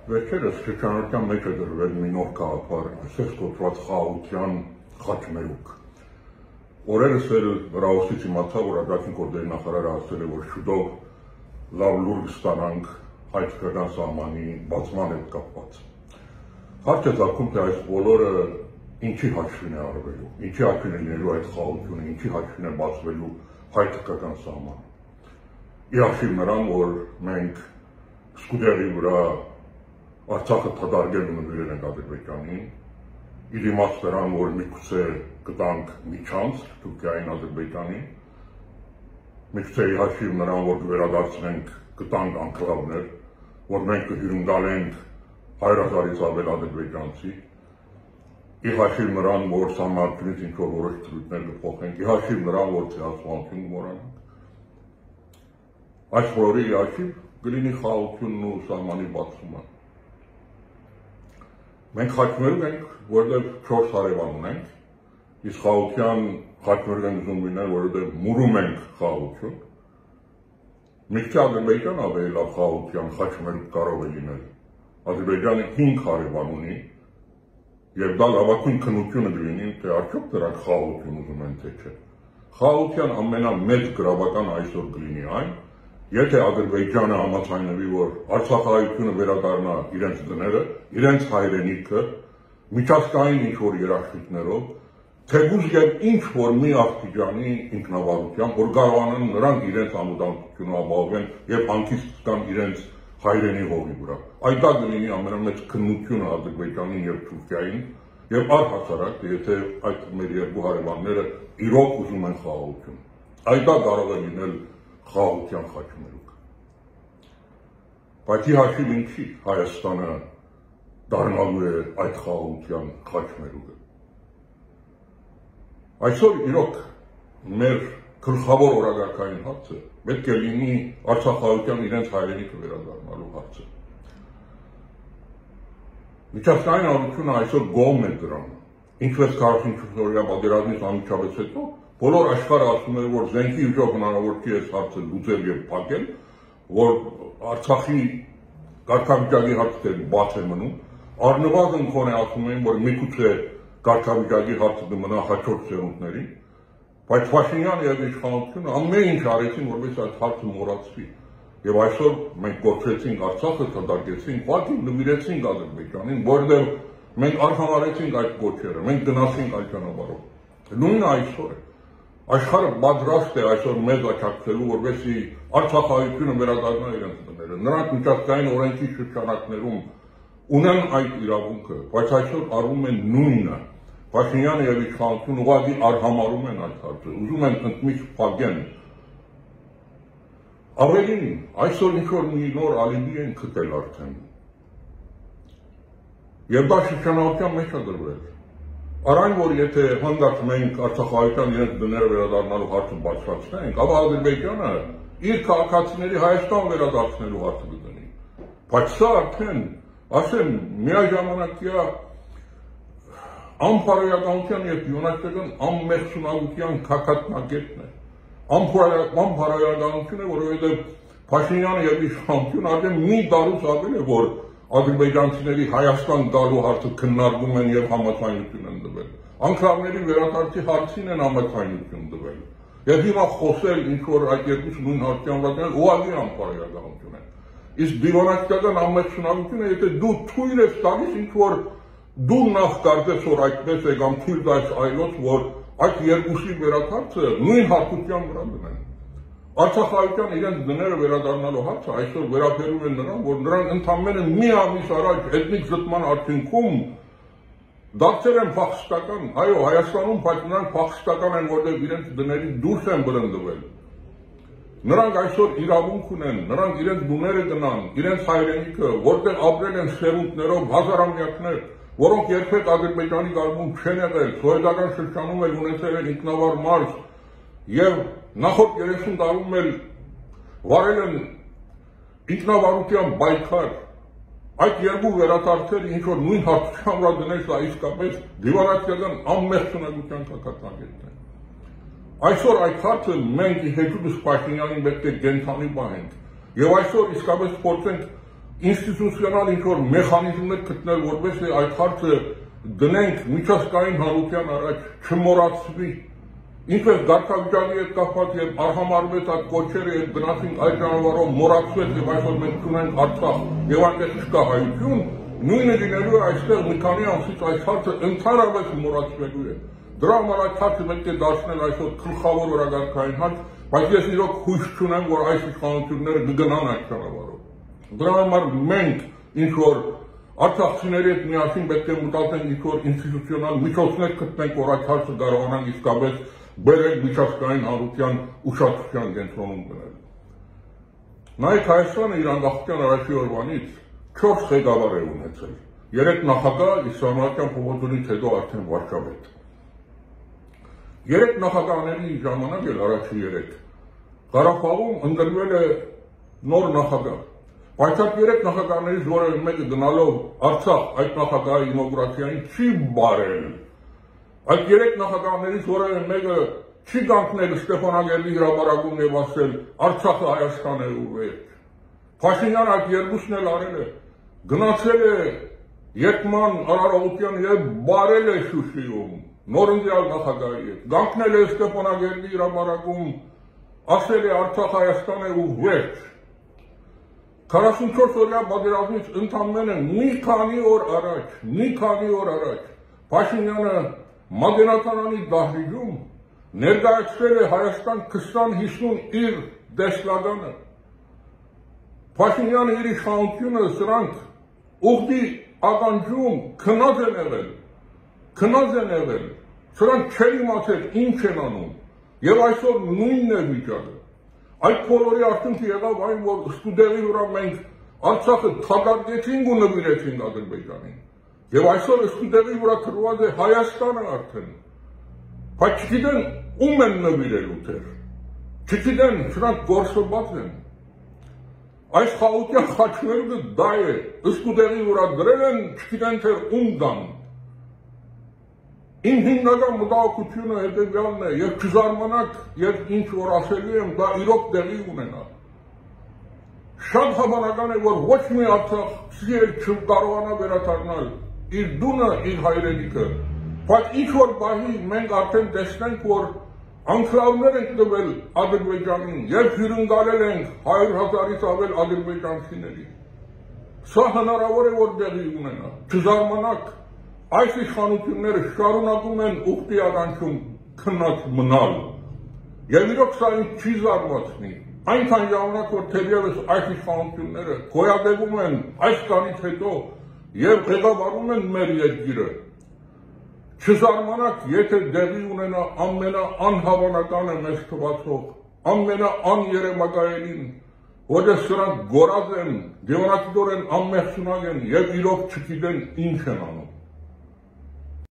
Վերջերս քրիստոնեական մեջ է դրվել մի նոր գաղափար, այսպես կոչված խաղաղության խաչմերուկ։ Օրերս էլ հեռախոսից իմացա, որ արտաքին գործերի նախարարը ասել է, որ շուտով լավ լուրջ ստանանք հայ-թուրքական սահմանի բացման հետ կապված։ Հարց է ծագում, թե այս բոլորը ինչի հաշվին է արվելու, ինչի հաշվին է լինելու այդ խաղաղությունը, ինչի հաշվին է բացվելու հայ-թուրքական սահմանը։ Ի հաշիվ նրան, որ մենք սկուտերի վրա Արցախը թադարգել նվիրել ենք Ադրբեջանին, իր իմաց նրան, որ միգուցե կտանք միջանց Թուրքիային Ադրբեջանին, միգուցե ի հաշիվ նրան, որ կվերադարձնենք կտանք անկլավներ, որ մենք կհյուրընկալենք 100,000-ից ավել ադրբեջանցի, ի հաշիվ նրան, որ սահմանությունից ինչ-որ որոշ թրույթներ կփոխենք, ի հաշիվ նրան, որ ցեղասպանություն կմոռանանք։ Այս բոլորի ի հաշիվ կլինի խաղաղությունն ու սահմանի բացումը։ Մենք խաչմերուկ ենք, որովհետև 4 հարևան ունենք, իսկ խաղաղության խաչմերուկ ենք ուզում լինել, որովհետև մուրում ենք խաղաղություն։ Միգուցե Ադրբեջանը ավելի լավ խաղաղության խաչմերուկ կարող է լինել։ Ադրբեջանը 5 հարևան ունի, եւ դա լավագույն քննությունը կլինի, թե արդյոք դրանք խաղաղություն ուզում են թե չէ։ Խաղաղության ամենամեծ գրավական այսօր կլինի այն, եթե Ադրբեջանը համաձայնվի, որ Արցախահայությունը վերադառնա իրենց դները, իրենց հայրենիքը, միջազգային ինչ-որ երաշխիքներով, թեկուզ եւ ինչ-որ մի աստիճանի ինքնավարությամբ, որ կարողանան նրանք իրենց անվտանգությունը ապահովեն եւ հանգիստ կան իրենց հայրենի հողի վրա։ Այդ դա կլինի ամենամեծ քննությունը Ադրբեջանին եւ Թուրքիային եւ առհասարակ, եթե այդ մեր երկու հարևանները իրոք ուզում են խաղաղություն։ Այդ դա կարող է լինել խաղաղության խաչմերուկ։ Բայց ի հաշիվ ինչի Հայաստանը դառնալու է այդ խաղաղության խաչմերուկը։ Այսօր իրոք մեր գլխավոր օրակարգային հարցը պետք է լինի Արցախահայության իրենց հայրենիքը վերադառնալու հարցը։ Միջազգային հանրությունը այսօր գոհ է դրան։ Ինչպես 44-օրյա պատերազմից անմիջապես հետո բոլոր աշխարհը ասում է, որ զենքի ուժով հնարավոր չի այս հարցը լուծել եւ փակել, որ Արցախի կարգավիճակի հարցը բաց է մնում, առնվազն քոնե ասում են, որ միգուցե կարգավիճակի հարցը կմնա հաջորդ սերունդներին, բայց Փաշինյանը եւ իշխանությունը ամեն ինչ արեցին, որպես այդ հարցը մոռացվի։ Եվ այսօր մենք գործեցինք Արցախը, թադարգեցինք, ուղղակի նվիրեցինք Ադրբեջանին, որովհետեւ մենք արհամարեցինք այդ կոչերը, մենք գնացինք այդ ճանապարհով։ Նույնը այսօր է։ Աշխարհը պատրաստ է այսօր մեզ աջակցելու, որպեսզի Արցախահայությունը վերադառնա իրենց տները։ Նրանք միջազգային օրենքի շրջանակներում ունեն այդ իրավունքը, բայց այսօր արվում է նույնը։ Փաշինյանը եւ իշխանությունը ուղղակի արհամարում են այդ հարցը, ուզում են ընդմիջ փակեն։ Ավելին, այսօր ինչ-որ մի նոր ալիբի են գտել արդեն։ Եվ դա շրջանառության մեջ է դրվել։ Արայն, որ եթե հանդարտ մենք Արցախահայության իրենց դները վերադառնալու հարցը բարձրացնենք, ապա Ադրբեջանը իր քաղաքացիների Հայաստան վերադարձնելու հարցը կդնի։ Բայց սա արդեն, ասեմ, միաժամանակյա անփարոյականության եւ յուրաքանչյուրական անմեղսունակության քակատնագետն է։ Անփարոյականություն է, որովհետեւ Փաշինյանը եւ իշխանությունը արդեն մի տարուց ավել է, որ ադրբեջանցիների Հայաստան գալու հարցը քննարկում են եւ համաձայնություն են տվել։ Անկլավների վերադարձի հարցին են համաձայնություն տվել։ Եվ հիմա խոսել ինչ-որ այդ երկուսը նույն հարցի վրա ուղղակի անփարոյականություն է։ Իսկ դիվանագիտական անմեղսունակությունը, եթե դու թույլ ես տալիս ինչ-որ դու նախ կարծես որ այդպես է կամ թույլ տալիս այլոց, որ այդ երկուսի վերադարձը նույն հատկության վրա դնեն։ Արցախահայության իրենց դները վերադառնալու հարցը այսօր վերաբերում են նրան, որ նրանք ընդամենը մի ամիս առաջ էթնիկ զտման արդյունքում դարձել են փախստական, այո, Հայաստանում, բայց նրանք փախստական են, որտեղ իրենց դներից դուրս են բռնկվել։ Նրանք այսօր իրավունք ունեն, նրանք իրենց դուները գնան, իրենց հայրենիքը, որտեղ ապրել են սերունդներով հազարամյակներ, որոնք երբեք Ադրբեջանի կարգում չեն եղել, սովետական շրջանում էլ ունեցել են ինքնավար մարզ եւ նախորդ 30 տարում էլ վարել են ինքնավարության պայքար։ Այդ երկու վերադարձերը ինչ որ նույն հարցության վրա դնել, սա իսկապես դիվանագիտական անմեղսունակության կակատնագետն է։ Այսօր այդ հարցը մենք հետուտս Փաշինյանին պետք է կենթանի պահենք եւ այսօր իսկապես փորձենք ինստիտուցիոնալ ինչ-որ մեխանիզմներ գտնել, որպես այդ հարցը դնենք միջազգային հանրության առաջ չմոռացվի, ինչպես դարքավիճակի հետ կապված եւ արհամարհվեց այդ կոչերը եւ գնացինք այդ ճանապարհով մոռացվեց եւ այսօր մենք ունենք Արցախ եւ այնտեղ չկա հայություն, նույնը լինելու է այստեղ մի քանի ամսից այս հարցը ընդհանրապես մոռացվելու է։ Դրա համար այդ հարցը պետք է դարձնել այսօր գլխավոր օրակարգային հարց, բայց ես իրոք հույս չունեմ, որ այս իշխանությունները կգնան այդ ճանապարհով։ Դրա համար մենք ինչ-որ արցախցիների հետ միասին պետք է մտածենք ինչ-որ ինստիտուցիոնալ միջոցներ գտնենք, որ այդ հարցը կարողանանք իսկապես բերել միջազգային հանրության ուշադրության կենտրոնում դնել։ Նայեք, Հայաստանը իր անկախության առաջի օրվանից 4 ղեկավար է ունեցել, 3 նախագահ, Իսլամական փոփոխությունից հետո արդեն վարչապետ։ 3 նախագահների ժամանակ էլ առաջի 3 Ղարաբաղում ընտրվել է նոր նախագահ, բայց այդ 3 նախագահներից որևէ մեկը գնալով Արցախ այդ նախագահի ինոգրացիային չի բարել։ Այդ 3 նախագահներից որևէ մեկը չի կանգնել Ստեփանագերդի հրապարակում եւ ասել Արցախը Հայաստան է ու վերջ։ Փաշինյանը այդ երկուսն էլ արել է, գնացել է երկման արարողության եւ բարել է Շուշիում նորընտյալ նախագահի հետ, կանգնել է Ստեփանագերդի հրապարակում, ասել է Արցախ Հայաստան է ու վերջ։ 44 օրյա պատերազմից ընդամենը մի քանի օր առաջ Փաշինյանը Մագենաթանանի դահլիճում ներկայացրել է Հայաստան 2050 իր դեսլագանը։ Փաշինյանը իր իշխանությունը սրանք ուղղի ականջում քնած են եղել, սրանք չեն իմացել ինչ են անում, եւ այսօր նույնն է վիճակը։ Այդ բոլորի արդյունքը եղավ այն, որ ստուդիայի վրա մենք Արցախը թակարդեցինք ու նվիրեցինք Ադրբեջանին։ Եվ այսօր ստուդիայի վրա թռված է Հայաստանը արդեն։ Բայց չգիտեն ում են նվիրելու թեր։ Չգիտեն, սրանք գործոված են։ Այս խաղաղության խաչմերուկը դա է, ստուդիայի վրա դրել են, չգիտեն թեր ում դան։ Իմ հիմնական մտահոգությունը հետևյալն է, եւ չզարմանաք, երբ ինչ որ ասելու եմ, դա իրոք տեղի ունենա։ Շատ հավանական է, որ ոչ մի արցախցի էլ չկարողանա վերադառնալ իր դունը, իր հայրենիքը, բայց ինչ որ բանի մենք արդեն տեսնենք, որ անկլավներ ենք տվել Ադրբեջանին եւ հյուրընկալել ենք 100,000-ից ավել ադրբեջանցիների։ Սա հնարավոր է, որ տեղի ունենա։ Չզարմանաք, այս իշխանությունները շարունակում են ուխտի ականջում քնած մնալ։ Եվ իրոք սա ինձ չի զարմացնի։ Այնքան ժամանակ, որ թերևս այս իշխանությունները գոյատևում են այս տարից հետո եւ ղեկավարում են մեր երկիրը, չզարմանաք, եթե տեղի ունենա ամենաանհավանականը մեզ թվացող, ամենաաներեմակայելին, որը սրանք գորած են, դեվանատորեն անմեղսունակ են եւ իրոք չգիտեն ինչ են անում։